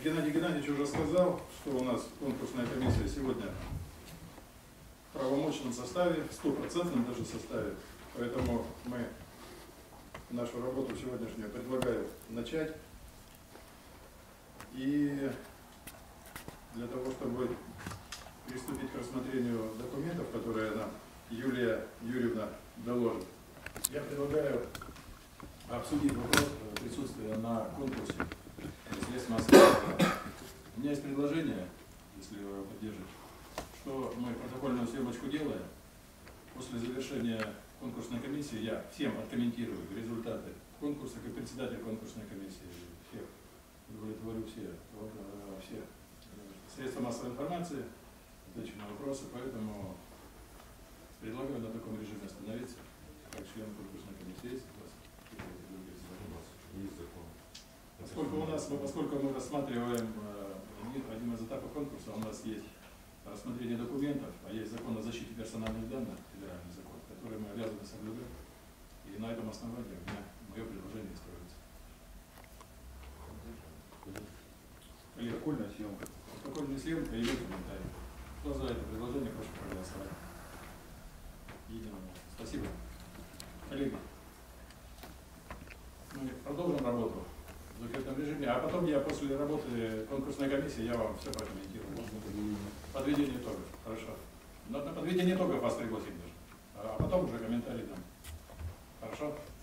Геннадий Геннадьевич уже сказал, что у нас конкурсная комиссия сегодня в правомочном составе, в 100% даже составе. Поэтому мы нашу работу сегодняшнюю предлагаю начать. И для того, чтобы приступить к рассмотрению документов, которые нам Юлия Юрьевна доложит, я предлагаю обсудить вопрос присутствия на конкурсе средств массовой информации. У меня есть предложение, если вы его поддержите, что мы протокольную съемочку делаем. После завершения конкурсной комиссии я всем откомментирую результаты конкурса, как председатель конкурсной комиссии, всех удовлетворю все средства массовой информации, отвечу на вопросы, поэтому предлагаю на таком режиме остановиться, как член конкурсной комиссии. Есть у вас какие-то другие вопросы? Есть закон. Поскольку мы рассматриваем один из этапов конкурса, у нас есть рассмотрение документов, а есть закон о защите персональных данных, федеральный закон, который мы обязаны соблюдать. И на этом основании у меня мое предложение строится. Протокольная съемка. Протокольная съемка и комментарий. Кто за это предложение, прошу проголосовать. Единогласно. Спасибо. Коллеги, мы продолжим работу в закрытом режиме, а потом я после работы конкурсной комиссии я вам все прокомментирую. Подведение итогов. Хорошо. На подведение итогов вас пригласим даже. А потом уже комментарии там. Хорошо?